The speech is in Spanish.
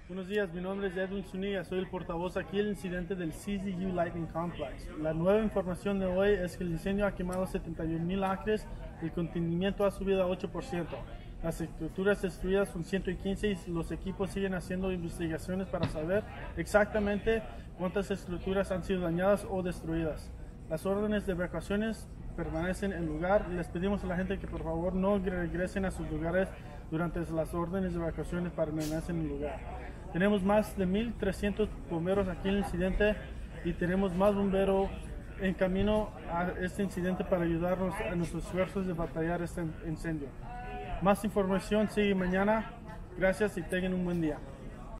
Buenos días, mi nombre es Edwin Zuniga, soy el portavoz aquí del incidente del CZU Lightning Complex. La nueva información de hoy es que el incendio ha quemado 71,000 acres y el contenimiento ha subido a 8%. Las estructuras destruidas son 115 y los equipos siguen haciendo investigaciones para saber exactamente cuántas estructuras han sido dañadas o destruidas. Las órdenes de evacuaciones permanecen en lugar y les pedimos a la gente que por favor no regresen a sus lugares durante las órdenes de evacuaciones para permanecer en el lugar. Tenemos más de 1,300 bomberos aquí en el incidente y tenemos más bomberos en camino a este incidente para ayudarnos a nuestros esfuerzos de batallar este incendio. Más información sigue mañana. Gracias y tengan un buen día.